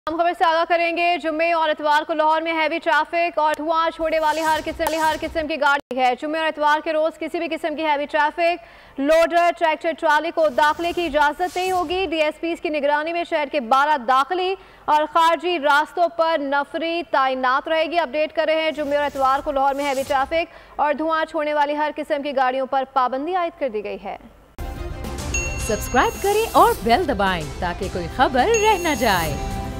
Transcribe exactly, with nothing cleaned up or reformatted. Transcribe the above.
हम खबर से आगाह करेंगे। जुम्मे और इतवार को लाहौर में हैवी ट्रैफिक और धुआं छोड़ने वाली हर किस्म हर किस्म की गाड़ी है। जुम्मे और इतवार के रोज किसी भी किस्म की heavy traffic, loader, tractor, trolley को दाखिले की इजाजत नहीं होगी। डीएसपी की निगरानी में शहर के बारह दाखिली और खारजी रास्तों पर नफरी तैनात रहेगी। अपडेट कर रहे हैं, जुम्मे और इतवार को लाहौर में हैवी ट्रैफिक और धुआं छोड़ने वाली हर किस्म की गाड़ियों पर पाबंदी आयद कर दी गई है। सब्सक्राइब करें और बेल दबाएं ताकि कोई खबर रह न जाए।